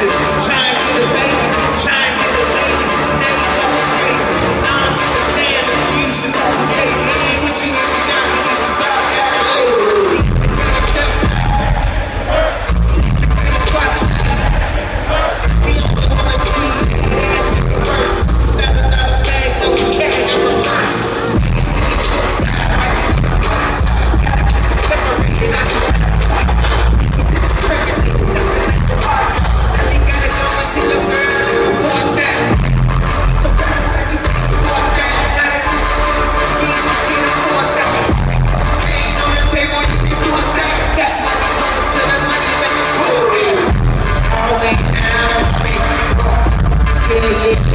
Trying to get a baby, trying to get a baby. Now you talking crazy. I'm damn used to know. Hey, ain't what you used to got me. You can stop that lazy. Watch. The only one that's sweet. First, never got a bag, no cash in reverse. Yeah.